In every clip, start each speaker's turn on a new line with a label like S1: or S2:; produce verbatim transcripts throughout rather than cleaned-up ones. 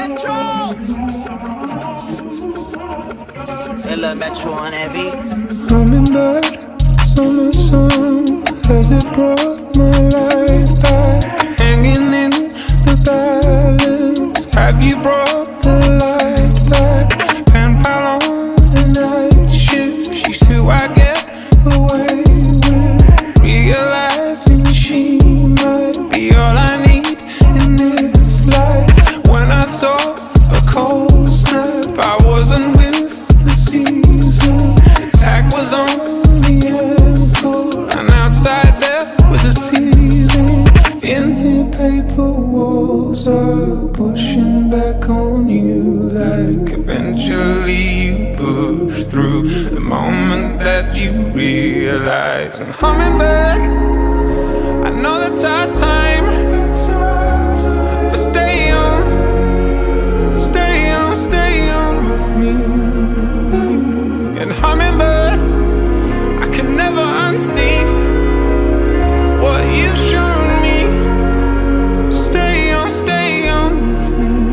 S1: Ella Metro on that beat.
S2: Hummingbird, summer song, has it brought my life back? Hanging in the balance, have you brought the light back? Pen pal on the night shift, she's who I get away with. Realizing she might be all I need in this life. When I saw a cold snap, I wasn't with the season. The tag was on the ankle, and outside there was a ceiling. In the paper walls are pushing back on you, like eventually you push through the moment that you realize. And hummingbird, I know that's our time, but stay on, stay on, stay on with me. And hummingbird, I can never unsee what you've shown me. Stay on, stay on with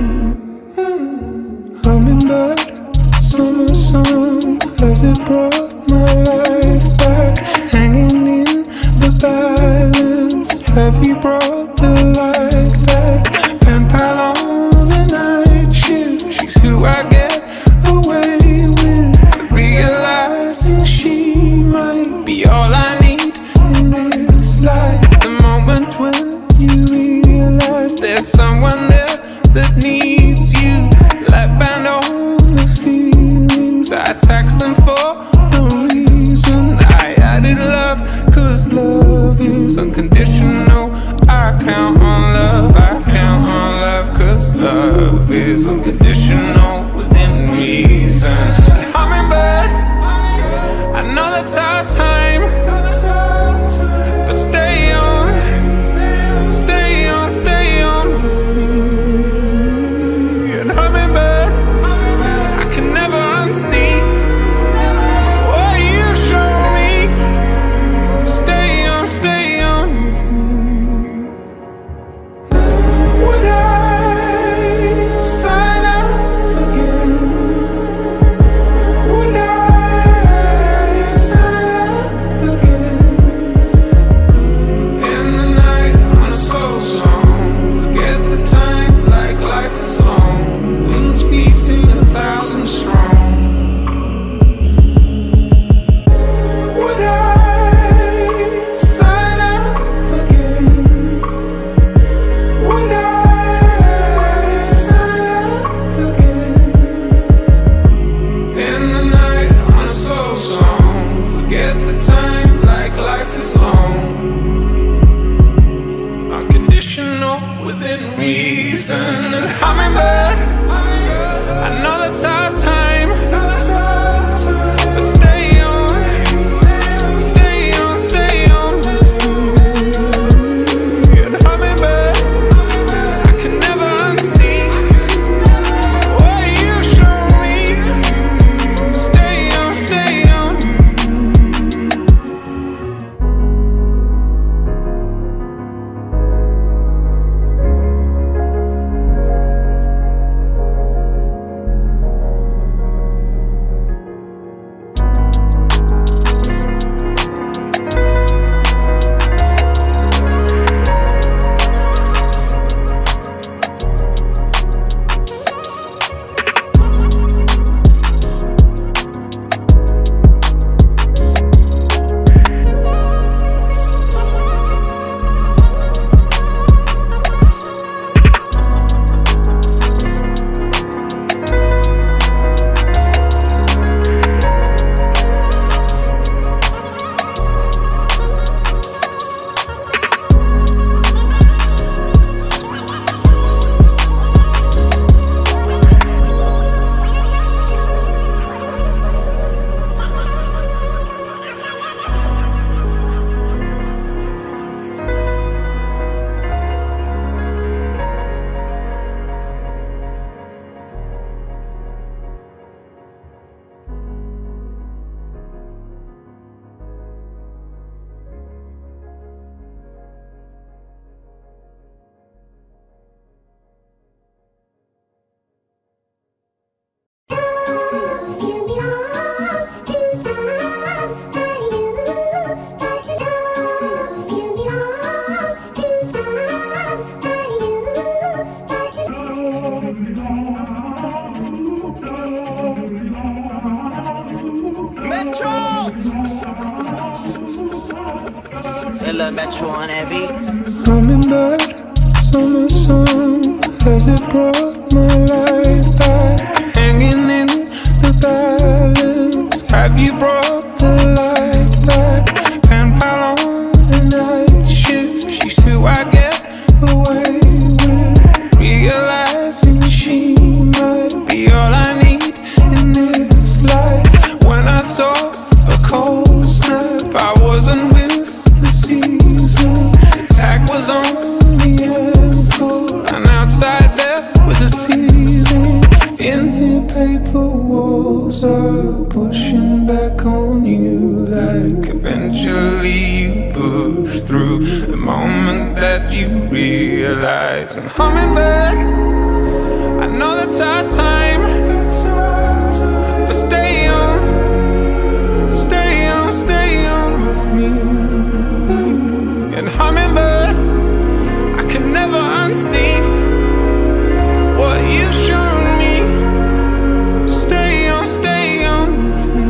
S2: me. Hummingbird, summer song, has it brought my life back? Hanging in the balance, have you brought the light back? Pen pal on the night shift, she's who I get away with. Realizing she might be all I need in this life. The moment when you realize there's someone there that needs you. Let band on the feelings, I text them for no reason. I added love, cause love is unconditional. I count on love, I count on love, cause love is unconditional within reason. And hummingbird, I know that's our time, but stay on, stay on, stay on with me. And hummingbird, I can never unsee what you show me. Stay on, stay on with me. Would I sign up again? Would I sign up again? In the night on a soul song, forget the time like life is long. Wings beating a thousand strong. Would I sign up again? Would I sign up again? In the night on a soul song, forget the time like life is long. Unconditional within reason. And hummingbird, I know that's our time, but stay on, stay on, stay on with me. And hummingbird, I can never unsee what you show me. Stay on, stay on.
S1: Ella Metro on that beat.
S2: Hummingbird, summer song, has it brought my life back? Hanging in the balance, have you brought the light back? Pen pal on the night shift, she's who I get away with. Realizing she might be all I need in this life. When I saw a cold snap, I wasn't with the season. Tag was on the ankle, and outside there was a season. In the paper walls are pushing back on you, like eventually you push through the moment that you realize. And hummingbird, I know that's our time, but stay on, stay on, stay on with me. And hummingbird, I can never unsee what you've shown me. Stay on, stay on with me.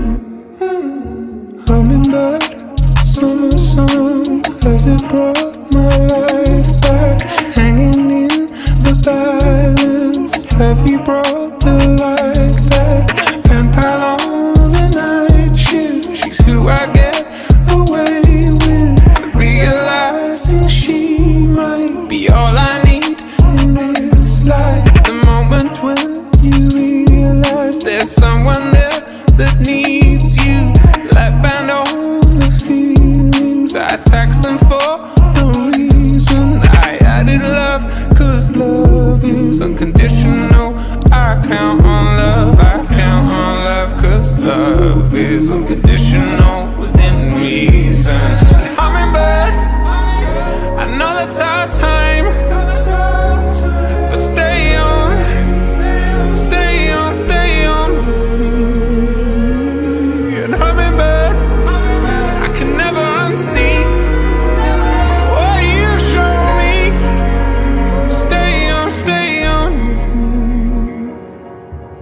S2: Hummingbird, summer song, has it brought my life back? Hanging in the balance, have you brought the light back? Pen pal on the night shift, she's who I get away with. Realizing she might be all I need in this life. The moment when you realize there's someone there that needs you. Let band on the feelings, I text them for no reason. I added love, cause love is unconditional. I count on love, I count on love, cause love is unconditional within reason. Hummingbird, I know that's our time, but stay on, stay on, stay on with me. And hummingbird, I can never unsee what you show me. Stay on, stay on with me.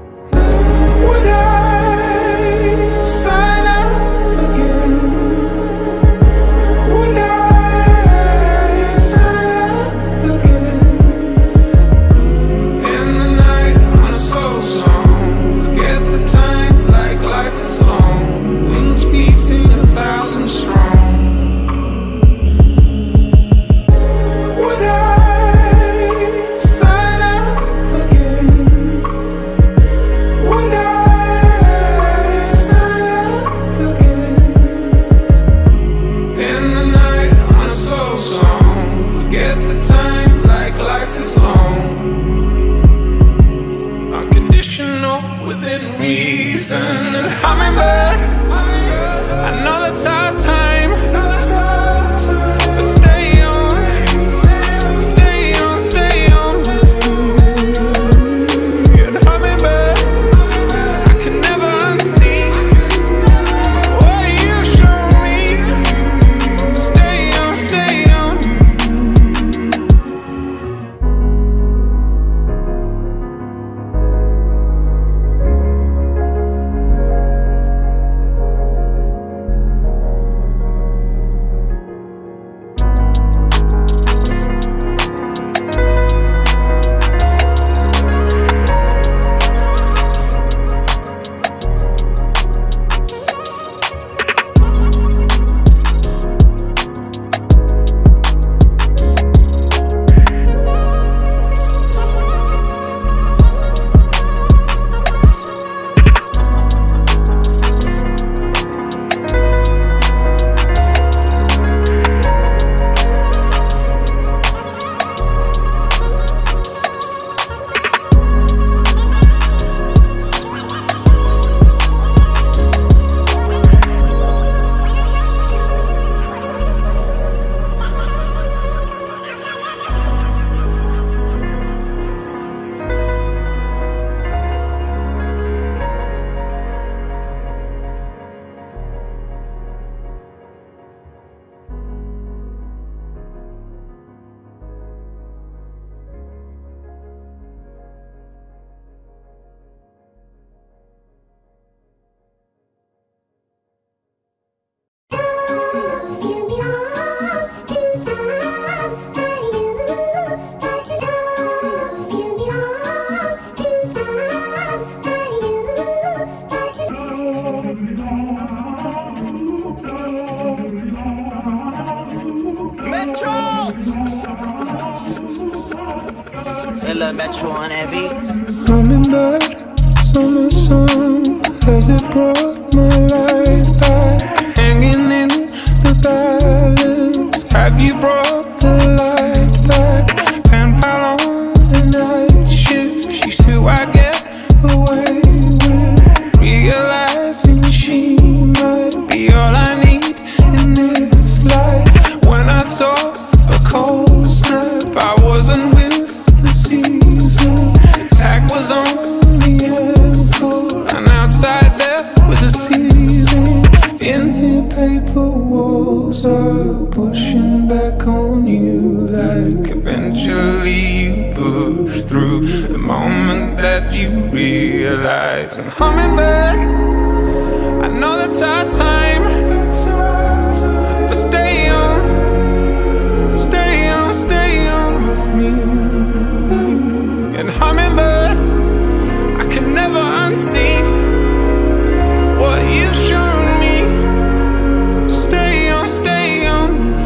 S1: Hey, lil' Metro on that beat.
S2: Hummingbird, summer song, has it brought my life back? Hanging in the balance, have you brought the light back? Pen pal on the night shift, she's who I get away with. Realizing she might be all I need in this life. When I saw a cold snap, I wasn't with the season. The tag was on the ankle, and outside there was a ceiling. In here paper walls are pushing back on you, like eventually you push through the moment that you realize. And hummingbird, I know that's our time, but stay on, stay on, stay on with me. And hummingbird, I can never unsee what you've shown me. Stay on, stay on with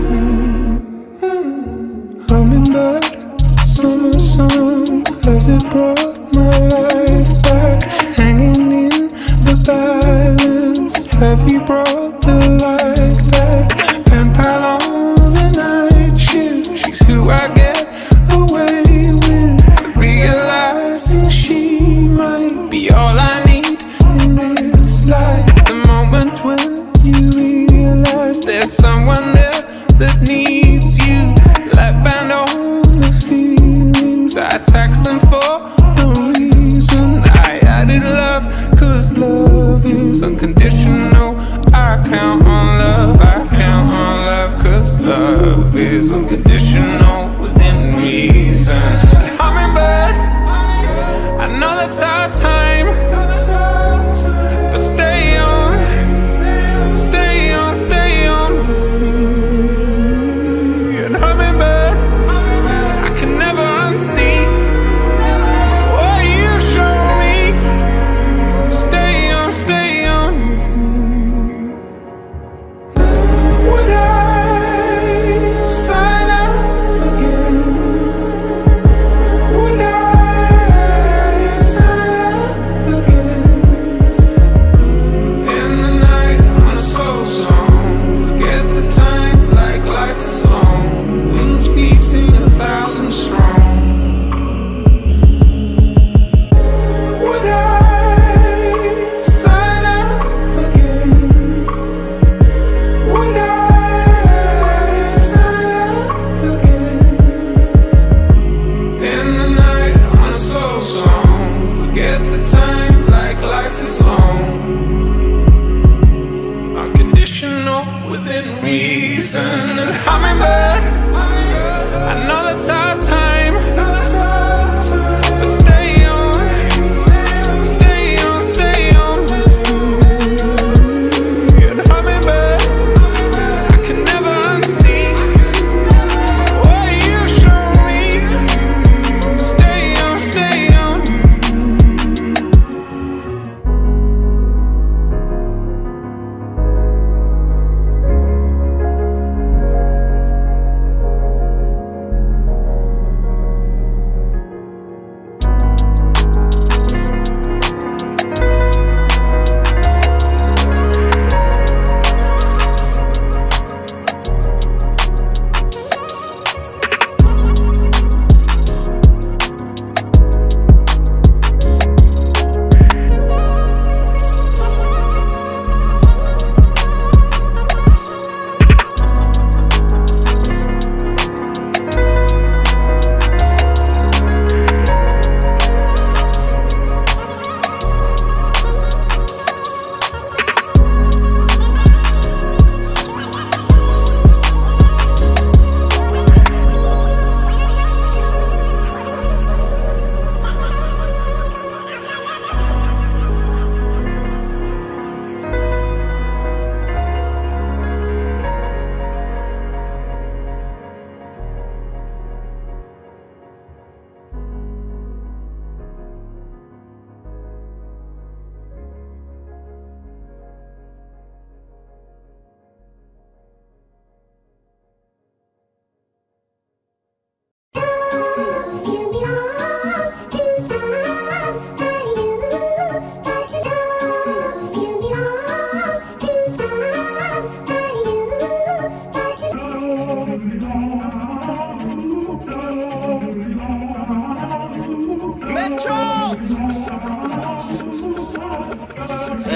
S2: me. Hummingbird, summer song, has it brought my life back? Hanging in the balance, have you brought the light back? Pen pal on the night shift, she's who I get away with. Realizing she might be all I need in this life. The moment when you realize there's someone there that needs you. Let band on the feelings, I text them for no reason. I added love, cause love is unconditional. I count on love, I count on love, cause love is unconditional within reason. And hummingbird, I know that's our time, but stay on, stay on, stay on with me. And hummingbird, I can never unsee what you show me. Stay on, stay on with me. Would I sign up again? Would I sign up again? In the night on a soul song, forget the time like life is long. Wings beating a thousand strong. Would I sign up again? Would I sign up again? In the night on a soul song, forget the time like life is long. Unconditional within reason. And hummingbird, I know that's our time, but stay on, stay on, stay on with me. And hummingbird, I can never unsee what you show me. Stay on, stay on.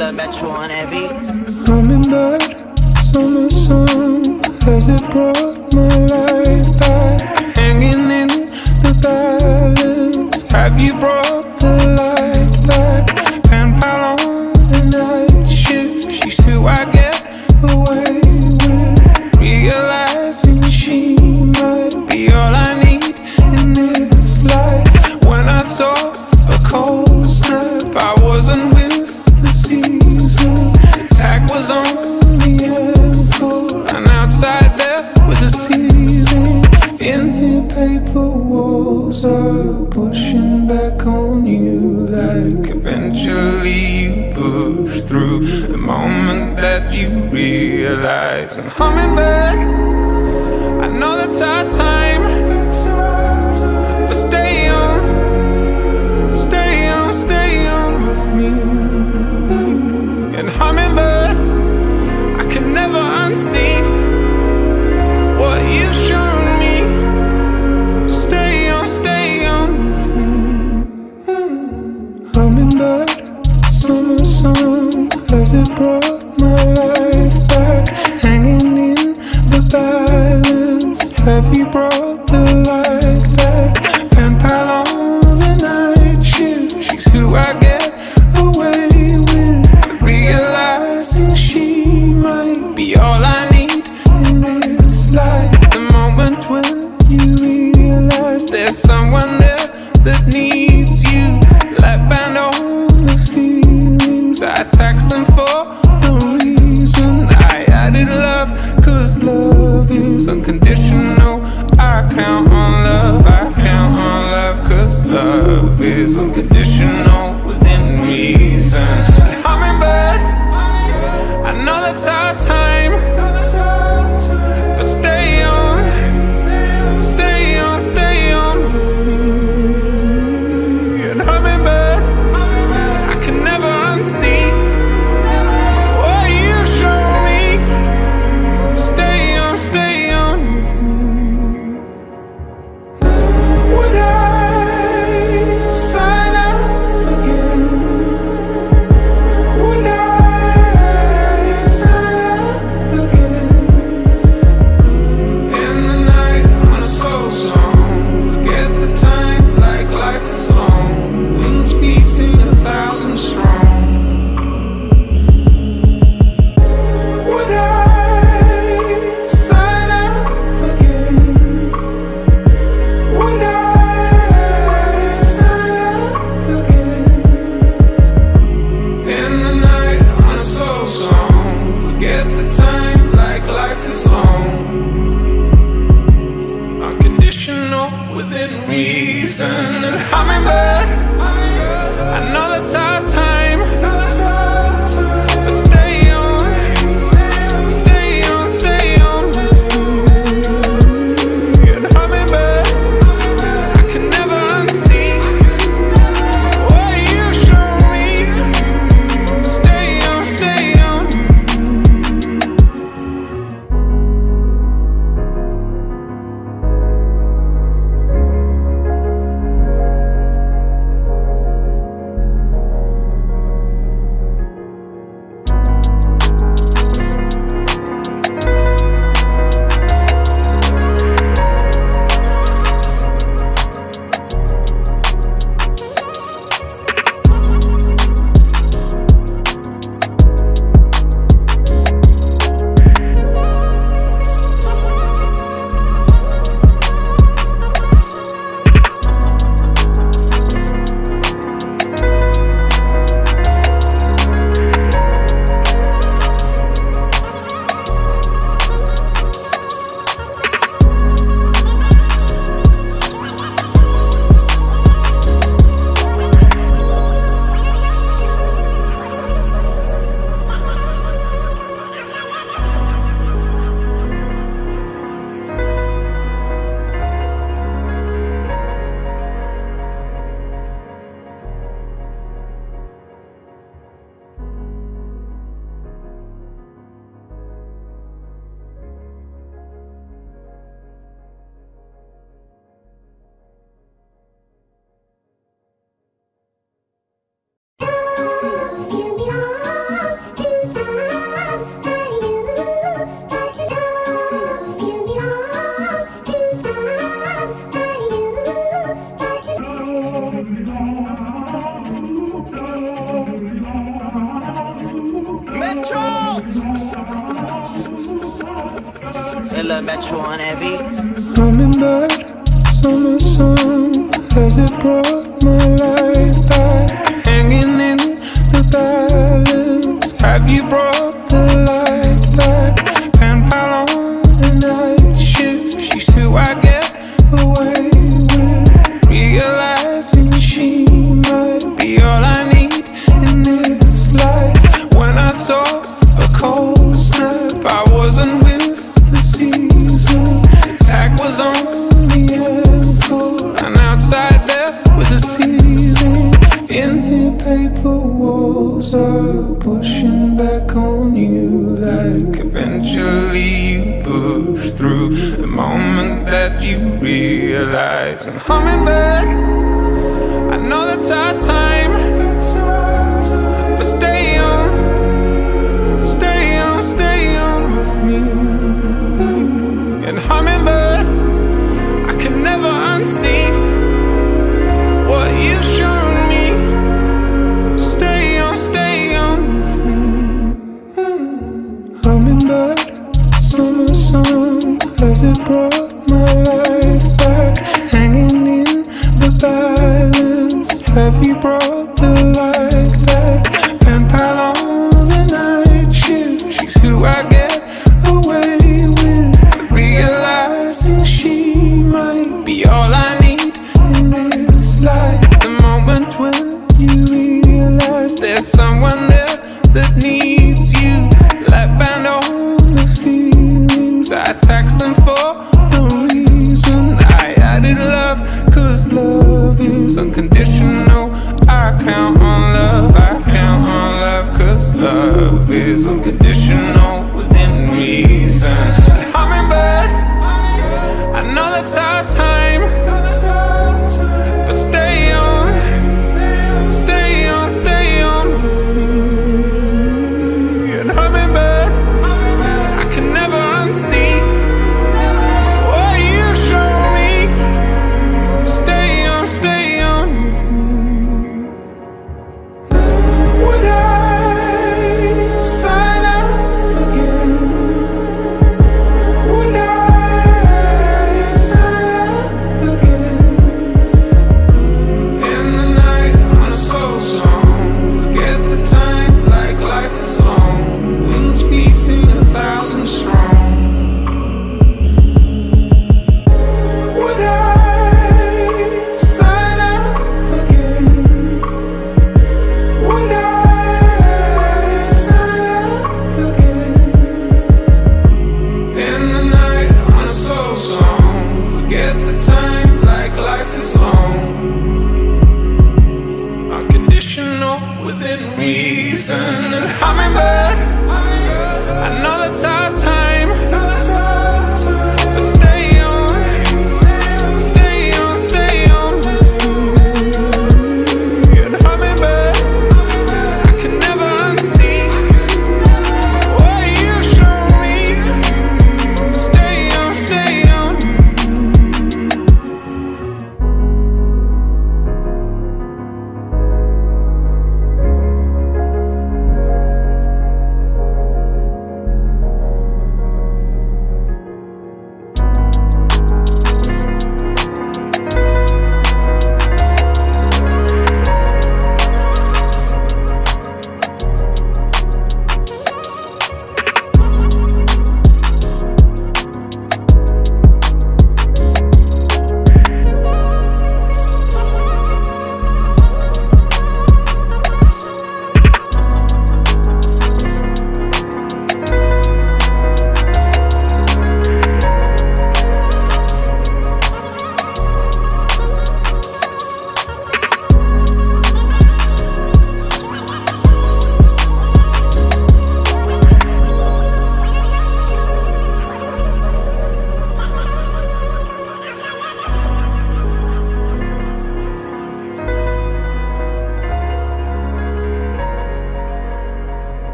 S1: love Metro on that beat.
S2: Hummingbird, summer sun, has it brought my life back? Hanging in the balance, have you brought the light back? Pen pal on the night shift, she's who I get away with. Realizing she might be all I need in this life. When I saw a cold snap, I wasn't with the season. The tag was on the ankle, and outside there was a ceiling. In here paper walls are pushing back on you, like eventually you push through the moment that you realize. I'm hummingbird, I know that's our time, but stay on, stay on, stay on with me. And hummingbird, I can never unsee what you've shown me. Stay on, stay on with me. Hummingbird, summer sun, has it brought my life back? Hanging in the balance, have you brought the light back? Pen pal on the night shift, she's who I get away with. Realizing she might be all I need in this life. The moment when you realize there's someone there that needs you, like band on the feelings. I text them for no reason. I added love, cause love is unconditional. I count on love, I count on love, cause love is unconditional within reason. And hummingbird, I know that's our time, but stay on, stay on, stay on with me. And hummingbird, I can never unsee what you show me. Stay on, stay on with me. Would I sign up again? Would I sign up again? In the night on a soul song, forget the time like life is long. Wings beating a thousand strong. Would I sign up again? Would I sign up again? In the night on a soul song, forget the time like life is long. Unconditional within reason. And hummingbird, I know that's our time, but stay on, stay on, stay on with me. And hummingbird, I can never unsee what you show me. Stay on, stay on.
S1: little Metro on that beat.
S2: Hummingbird, summer song, has it brought my life back? Hanging in the balance, have you brought the light back? Pen pal on the night shift, she's who I get away with. Realizing she might be all I need in this life. When I saw a cold snap, I wasn't with the season. Tag was on the ankle, and outside there was a ceiling. In the paper walls are pushing back on you, like eventually you push through the moment that you realize. I'm hummingbird, I know that's our time, but stay on, stay on, stay on with me. And hummingbird, I can never unsee what you've shown me. Stay on, stay on with me. Hummingbird, summer song, has it brought my life back? Hanging in the balance, have you brought the light back? Pen pal on the night shift, she's who I get away with. Realizing she might be all I need in this life. The moment when you realize there's someone there that needs you. Let band on the feelings, I text them for no reason. I added love, cause love is unconditional. I count on love, I count on love, cause love is unconditional within reason. Hummingbird, I know that's our time, but stay on, stay on, stay on with me. And hummingbird, I can never unsee what you show me. Stay on, stay on with me. Would I sign up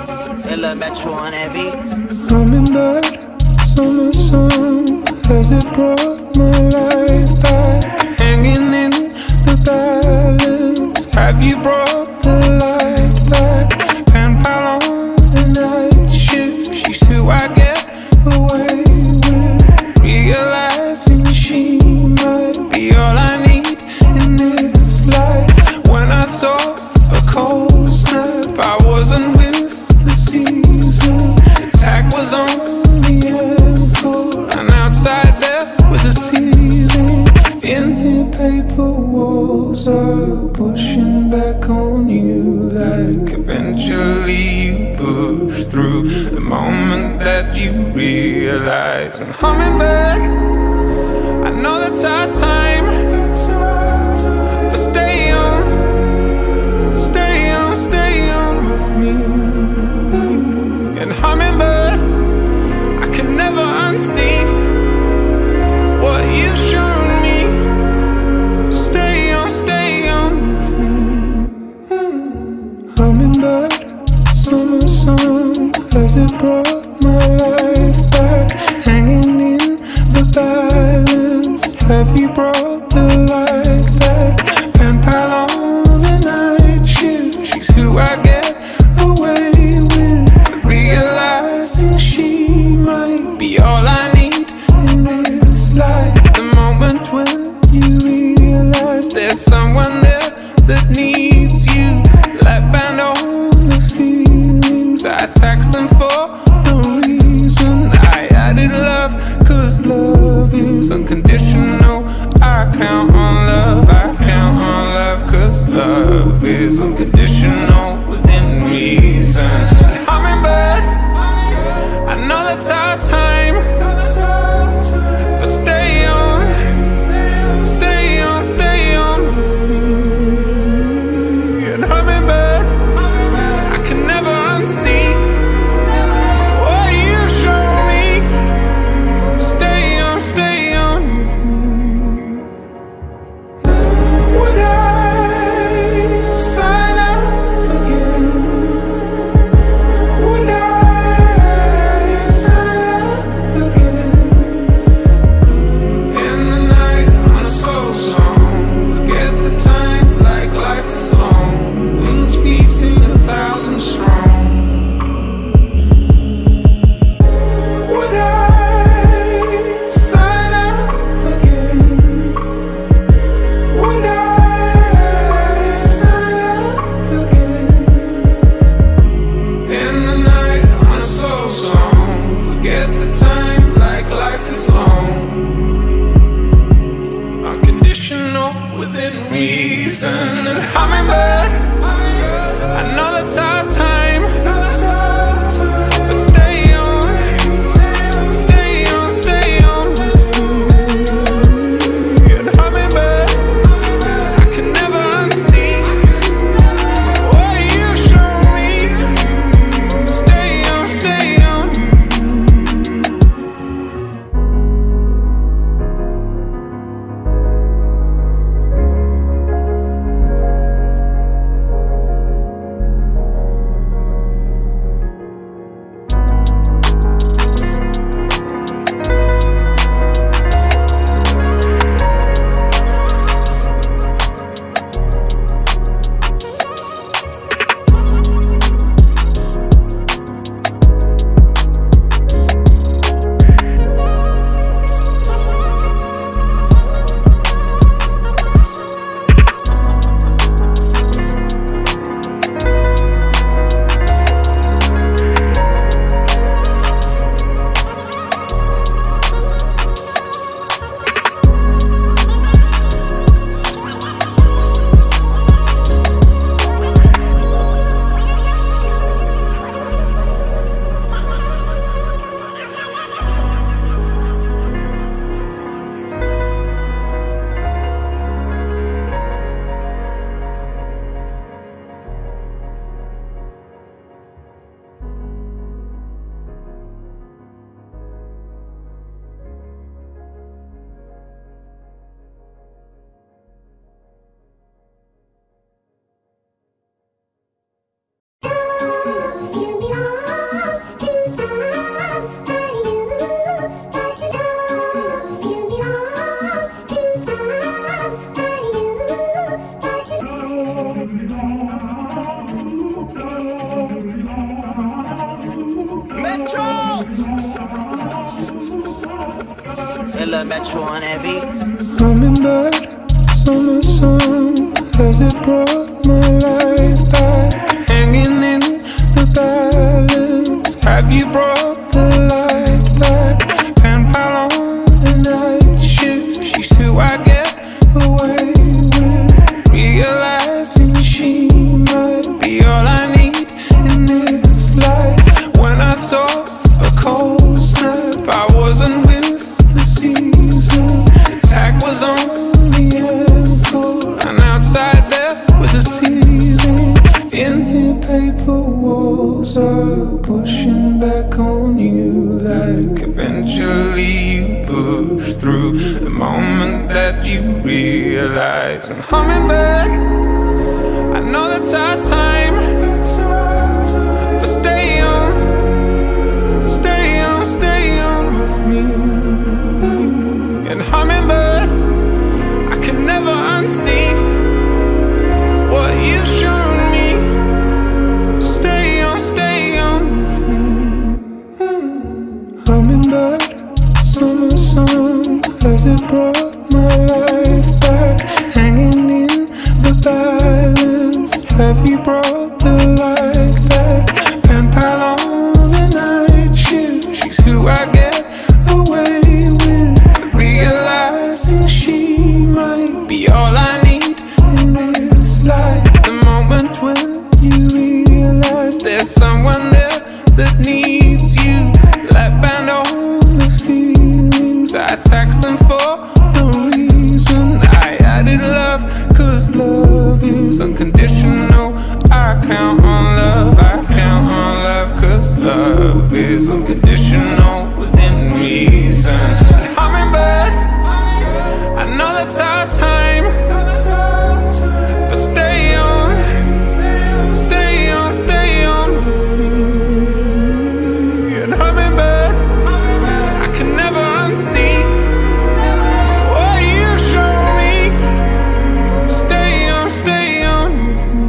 S1: They love Metro on that beat.
S2: I'm in bed, summer sun, has it brought my life back? Hanging in the balance, have you brought the light back? Pen pal on the night shift, she's who I get away with. Realizing she might be all I need in this life. When I saw a cold snap, I wasn't with the season. The tag was on the ankle, and outside there was a ceiling. In here paper walls are pushing back on you, like eventually you push through the moment that you realize I'm humming back. I know that's our time, but stay on, stay on, stay on with me. And humming back, I can never unsee what you've shown me. Stay on, stay on with me. Humming back, summer sun, has it brought my life back? Hanging in the balance, have you brought the light back? Pen pal on the night shift, she's who I get away with. Realizing she might be all I need in this life. The moment when you realize there's someone there that needs you, let band on the feelings. I text them for no reason. I added love, cause love is unconditional. I count on love, I count on love, cause love is unconditional within reason. And humming back, I know that's our time, but stay on, stay on, stay on with me. And humming back, I can never unsee what you show me. Stay on, stay on with me. Would I sign up
S1: little Metro on that beat.
S2: Hummingbird, summer song, has it brought my life back? Hanging in the balance, have you brought the light back? Pen pal on the night shift, she's who I get away with. Realizing she might be all I need in this life. When I saw a cold snap, I wasn't with the season. Tag was on the ankle, and outside there was a ceiling. In here paper walls are pushing back on you, like eventually you push through the moment that you realize. And hummingbird, I know that's our time, but stay on, stay on, stay on with me. And hummingbird, I can never unsee what you've shown me. Stay on, stay on with me. Hummingbird, summer song, has it brought my life back? Hanging in the balance, have you brought the light back? Pen pal on the night shift, she's who I get away with. Realizing she might be all I need in this life. The moment when you realize there's someone there that needs you. Let band on the feelings, I text them for no reason. I added love, cause love is unconditional. I count on love, I count on love, cause love is unconditional within reason. Hummingbird, I know that's our time, but stay on, stay on, stay on with me. And hummingbird, I can never unsee what you show me. Stay on, stay on with me.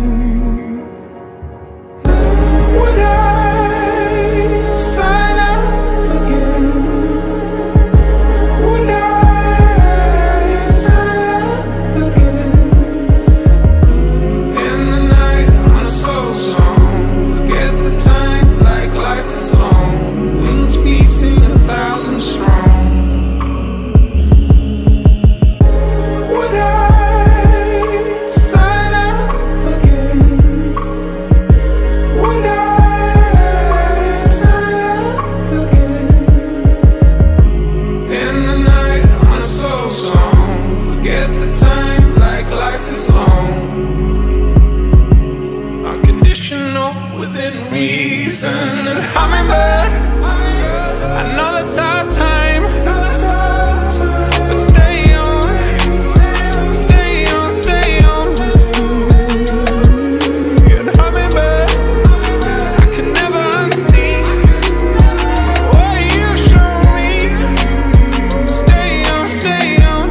S2: Would I sign up again? Would I sign up again? In the night on a soul song, forget the time like life is long. Wings beating a thousand strong. Would I sign up again? Would I sign up again? In the night on a soul song, forget the time like life is long. Unconditional within reason. And hummingbird, I know that's our time, but stay on, stay on, stay on with me. And hummingbird, I can never unsee what you show me. Stay on, stay on.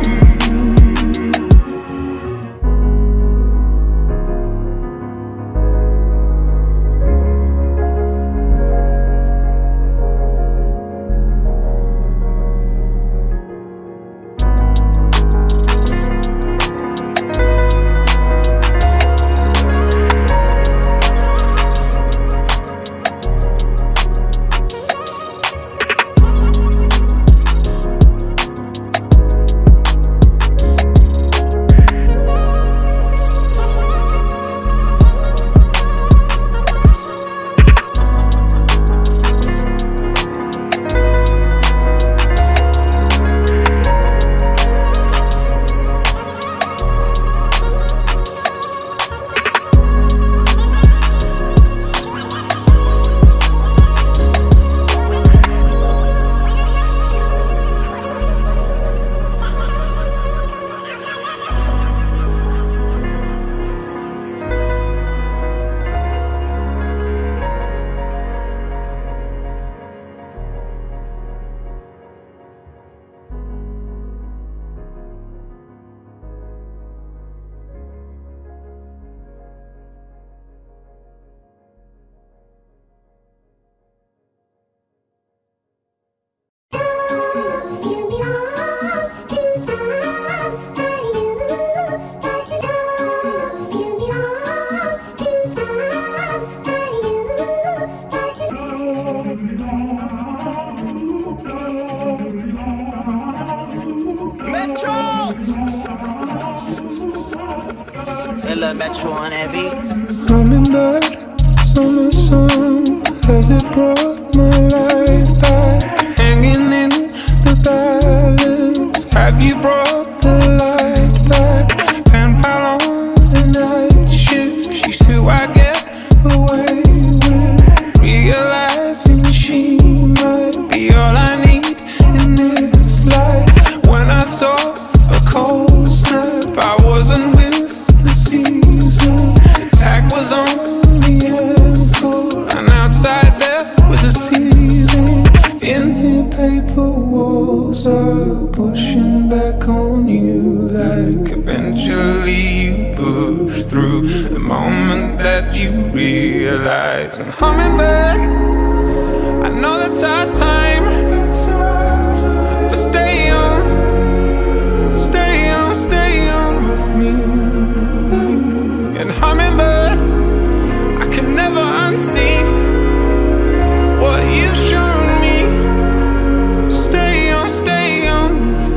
S1: Vanilla Metro on that beat.
S2: Hummingbird, summer song, has it brought my life back? Hanging in the balance, have you brought the light back? Pen pal on the night shift, she's who I get away with. Realizing she might be all I need in this life. When I saw a cold snap, I wasn't with the season. Tag was on the ankle, and outside there was a ceiling. In here paper walls are pushing back on you, like eventually you push through the moment that you realize. And hummingbird, I know that's our time, but stay on, stay on, stay on with me. And hummingbird, I can never unsee what you've shown me. Stay on, stay on with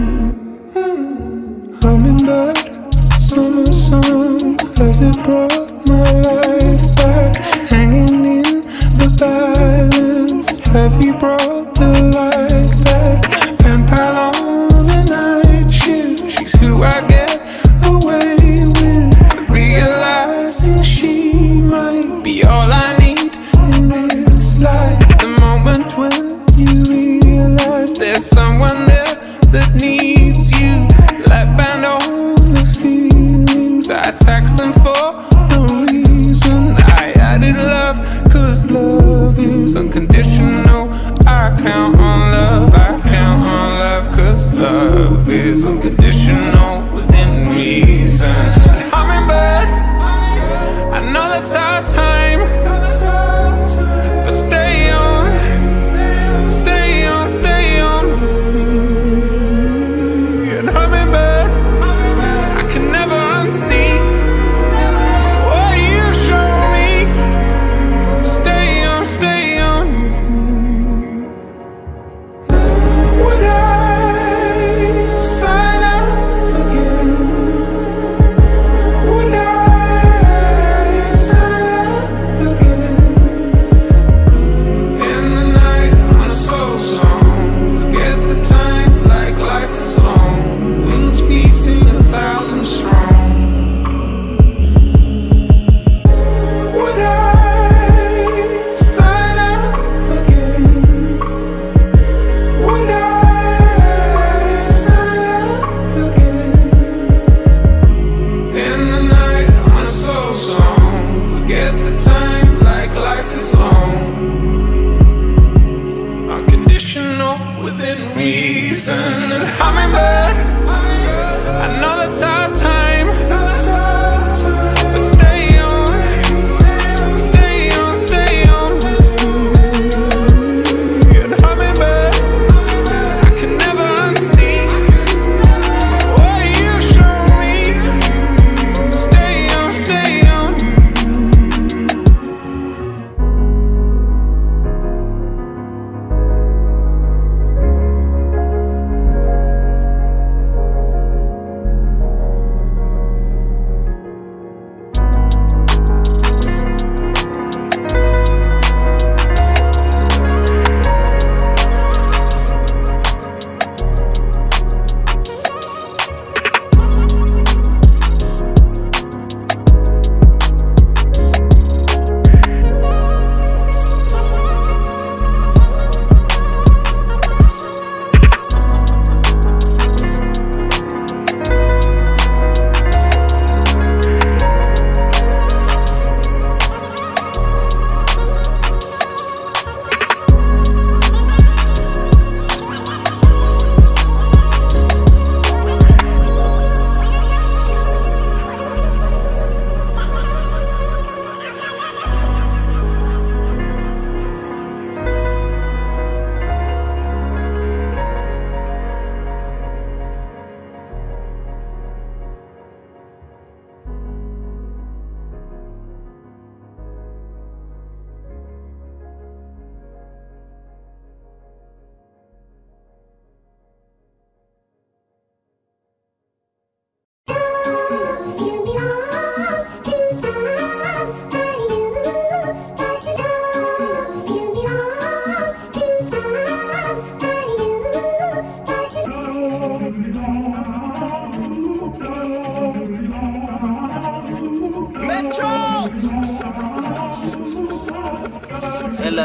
S2: me. Hummingbird, summer song, has it brought my life back? Hanging in the balance, have you brought the light back? Pen pal on the night shift, she's who I get away with. Realizing she might be all I need in this life. The moment when you realize there's someone there that needs you. Let band on the feelings, I text them for no reason. I added love, cause love is unconditional. I count on love, I count on love, cause love is unconditional within reason. And hummingbird, I know that's our time, but stay on, stay on, stay on with me. And hummingbird, I can never unsee what you show me. Stay on, stay on with me. Would I sign up again? Would I sign up?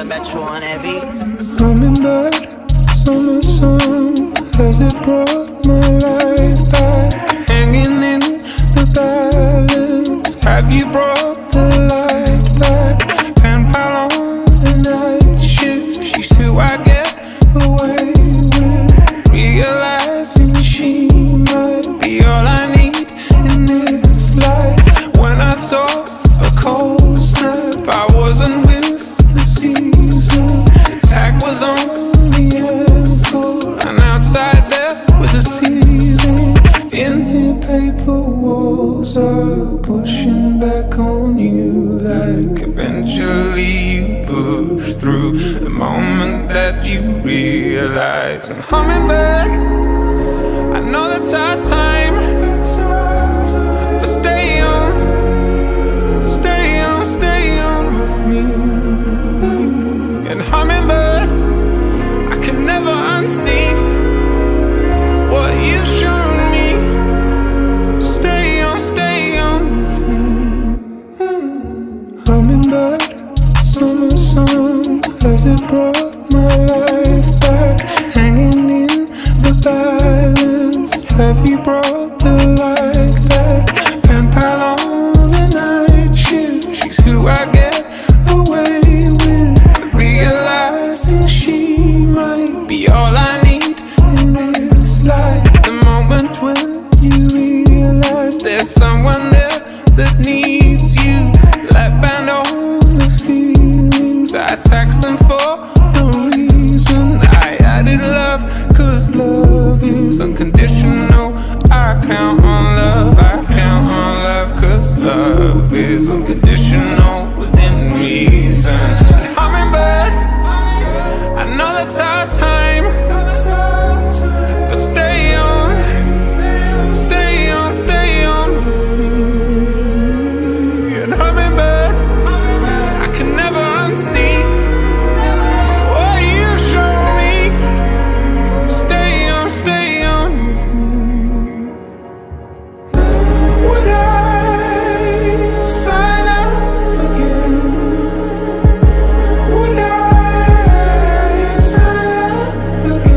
S1: Metro on that beat.
S2: Hummingbird, summer song, has it brought my life back? Hanging in the balance, have you brought the light back? Pen pal on the night shift, she's who I get away with. Realizing she might be all I need in this life. When I saw a cold snap, I wasn't with the season. Tag was on the ankle, and outside there was a ceiling. In the paper walls are pushing back on you, like eventually you push through the moment that you realize. And hummingbird, I know that's our time, but stay on, stay on, stay on with me. And hummingbird, I can never unsee what you've shown me. Stay on, stay on with me. Hummingbird, summer song, has it brought my life back? Hanging in the balance, have you brought the light back? Pen pal on the night shift, she's who I get away with. Realizing she might be all I need in this life. The moment when you realize there's someone there that needs you. Let band on the feelings, I text them for no reason. I added love, cause love is unconditional. I count on love, I count on love, cause love is unconditional within reason. And hummingbird, I know that's our time, but stay on, stay on, stay on with me. And hummingbird, I can never unsee what you show me. Stay on, stay on with me. Would I sign up again? Would I sign up again?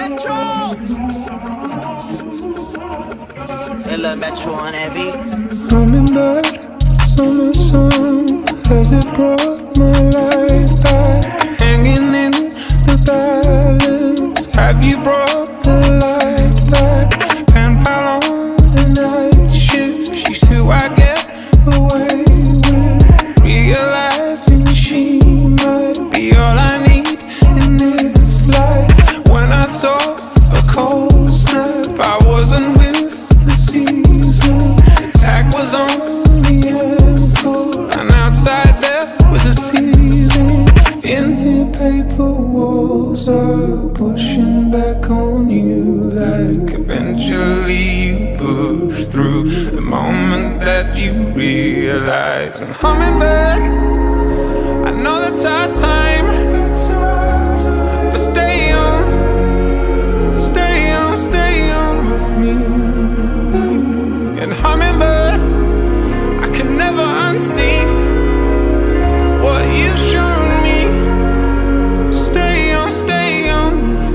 S1: Ella Metro on that beat.
S2: I'm in bed, summer sun, has it brought my life back? Hanging in the balance, have you brought the light back? Pen pal on the night shift, she's who I get away with. Realizing she might be all I need in this life. When I saw a cold snap, I wasn't with the season. Tag was on the ankle, and outside there was a ceiling. In here paper walls are pushing back on you, like eventually you push through the moment that you realize. And hummingbird, I know that's our time, but stay on, stay on, stay on with me. And hummingbird, I can never unsee what you've shown me. Stay on, stay on with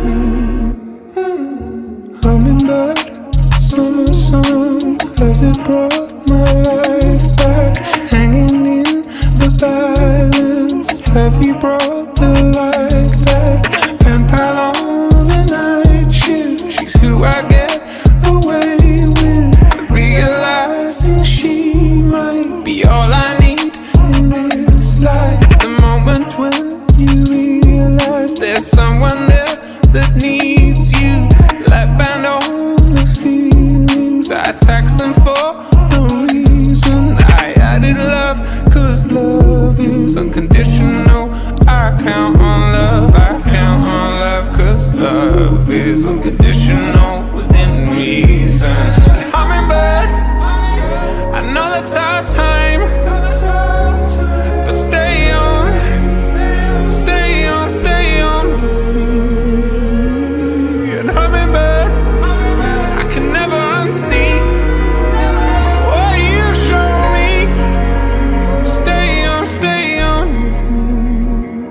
S2: me. Hummingbird, summer sun, has it brought my life back? Hanging in the balance, have you brought the light back? Pen pal on the night shift, she's who I get away with. Realizing she might be all I need in this life. The moment when you realize there's someone there that needs you. Let band on the feelings, I text them for no reason. I added love, cause love is unconditional. I count on love, I count on love, cause love is unconditional within reason. And hummingbird, I know that's our time, but stay on, stay on, stay on with me. And hummingbird, I can never unsee what you show me. Stay on, stay on with me.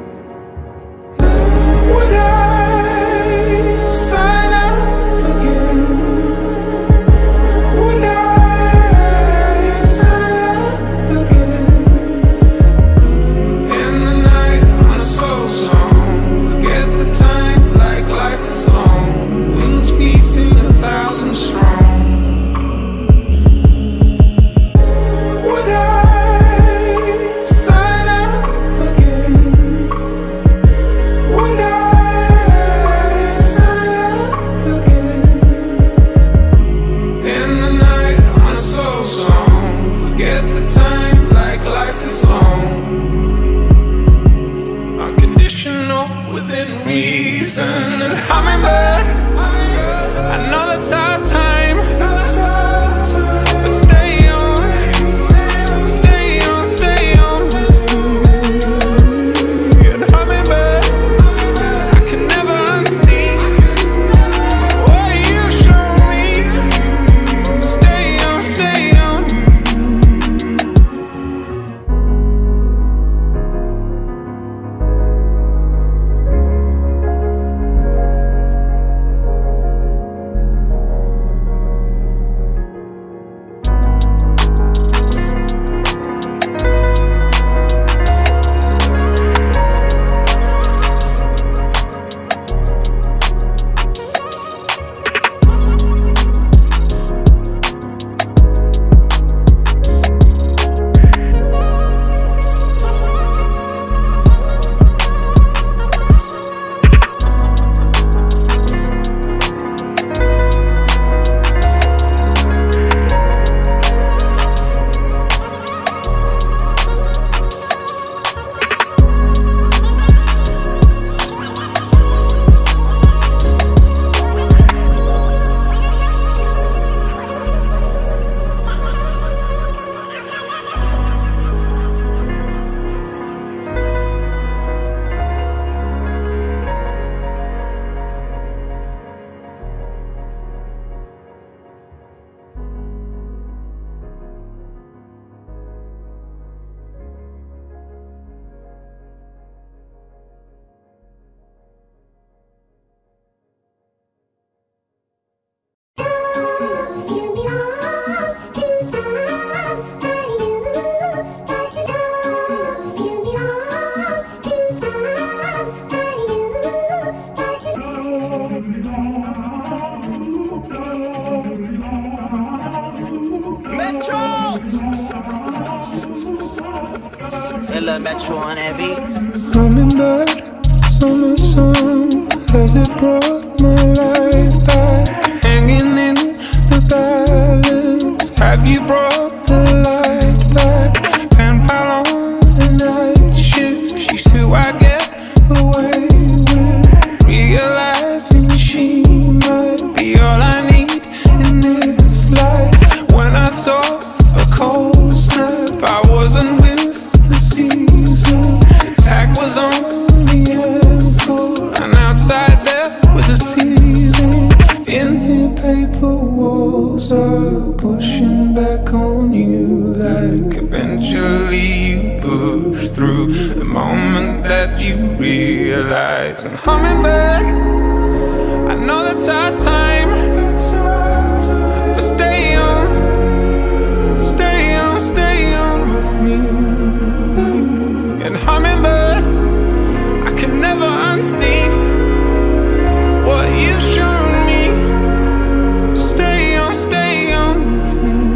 S2: Would I sign up again? Would I sign up again? In the night on a soul song, forget the time like life is long. Wings beating a thousand strong. Would I sign up again? Would I sign up again? In the night on a soul song, forget the time like life is long. Unconditional within reason. And hummingbird, I know that's our time, but stay on, stay on, stay on with me. And hummingbird, I can never unsee what you show me. Stay on, stay on.
S1: Ella Metro on that beat.
S2: Hummingbird, summer song, has it brought my life back? Hanging in the balance, have you brought the light back? Pen pal on the night shift, she's who I get away with. Realizing she might be all I need in this life. When I saw a cold snap, I wasn't with the season. Tag was on the ankle, and outside there was a ceiling. In here paper walls are pushing back on you, like eventually you push through the moment that you realize. And hummingbird, I know that's our time, but stay on, stay on, stay on with me. And hummingbird, I can never unsee what you've shown me. Stay on, stay on with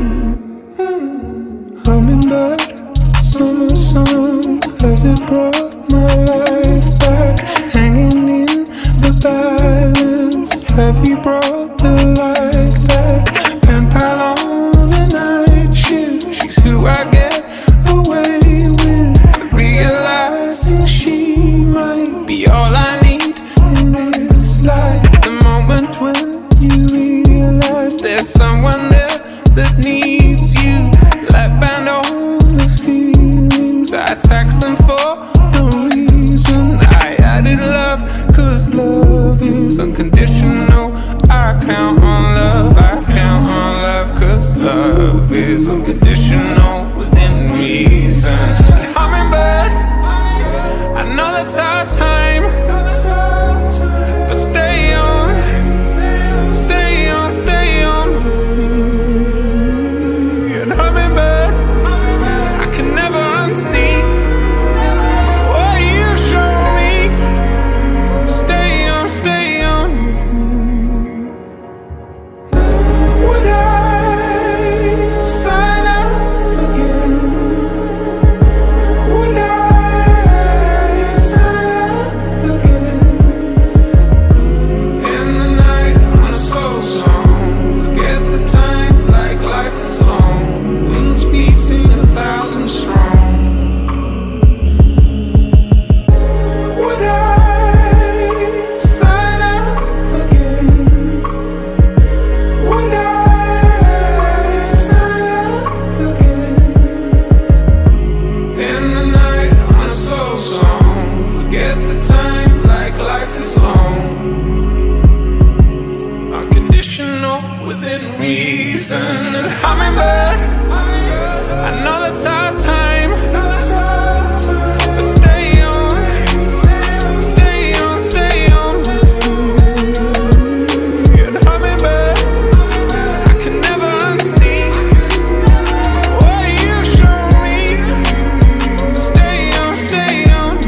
S2: me. Hummingbird, summer song, has it brought my life back? Hanging in the balance, have you brought the light back? Pen pal on the night shift, she's who I get away with. Realizing she might be all I need in this life. The moment when you realize there's someone there that needs you. Let band on the feelings, I text them for no reason. I added love, cause love is unconditional. I count on love, I count on love, cause love is unconditional within reason. And hummingbird, I know that's our time, but stay on, stay on, stay on with me. And hummingbird, I can never unsee what you show me. Stay on, stay on with me. Would I sign up again? Would I sign up again? In the night on a soul song, forget the time like life is long. Wings beating a thousand strong. Would I sign up again? Would I sign up again? In the night on a soul song, forget the time like life is long. Unconditional within reason. And hummingbird, I know that's our time, but stay on, stay on, stay on with me. And hummingbird, I can never unsee what you show me. Stay on, stay on.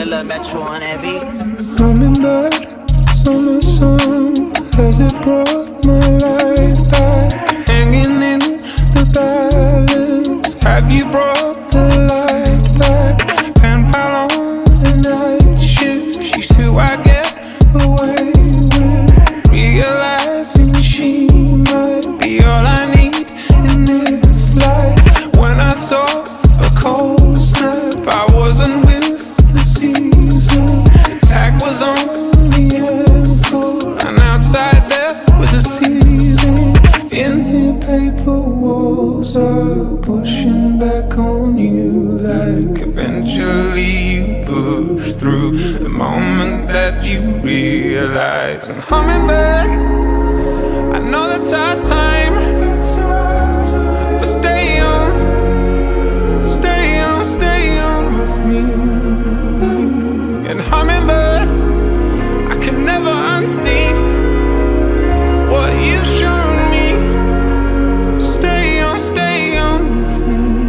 S1: Ella Metro on that beat.
S2: Hummingbird, summer song, has it brought my life back? Hanging in the balance, have you brought the light back? Pen pal on the night shift, she's who I get away with. Realizing she might be all I need in this life. When I saw a cold snap, I wasn't with the season. Tag was on the ankle, and outside there was a ceiling. In here paper walls are pushing back on you, like eventually you push through the moment that you realize. And hummingbird, I know that's our time, but stay on, stay on, stay on with me. And hummingbird, I can never unsee what you've shown me. Stay on, stay on with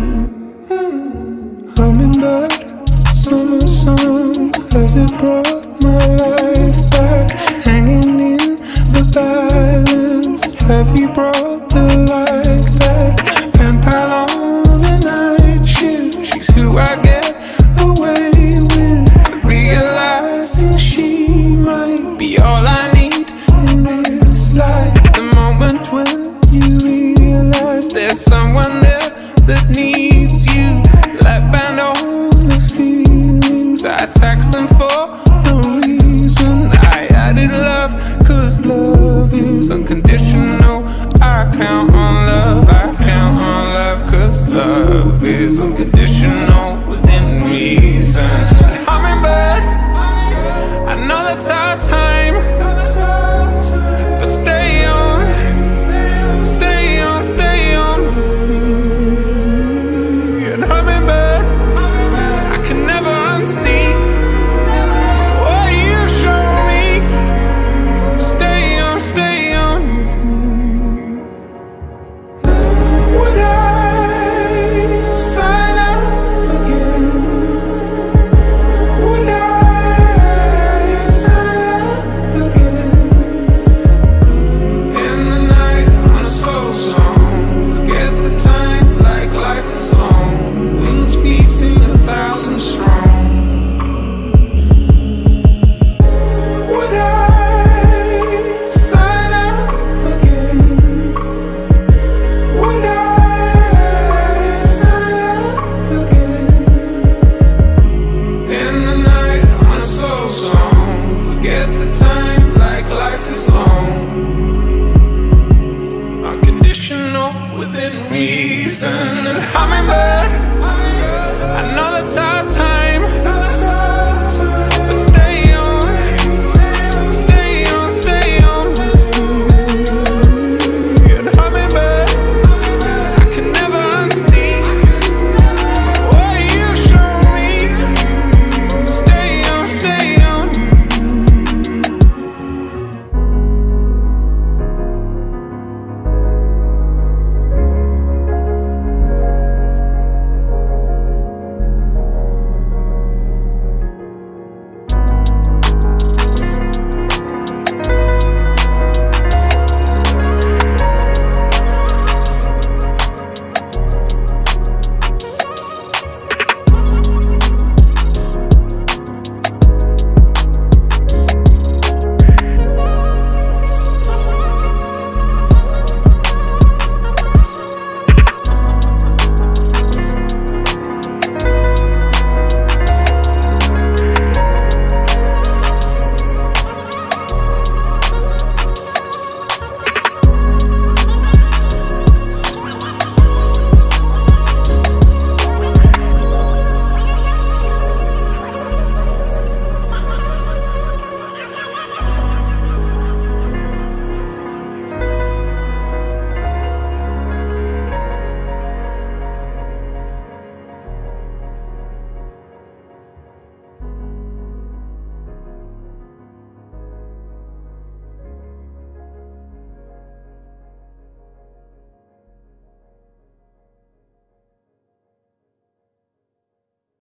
S2: me. Hummingbird, summer song, has it brought my life back? Hanging in the balance, have you brought the light back? Pen pal on the night shift, she's who I get away with. Realizing she might be all I need in this life. The moment when you realize there's someone there that needs you. Let band on the feelings, I text them for no reason. I added love, cause love is unconditional. I count on love, I count on love, cause love is unconditional within reason. And hummingbird, I know that's our time,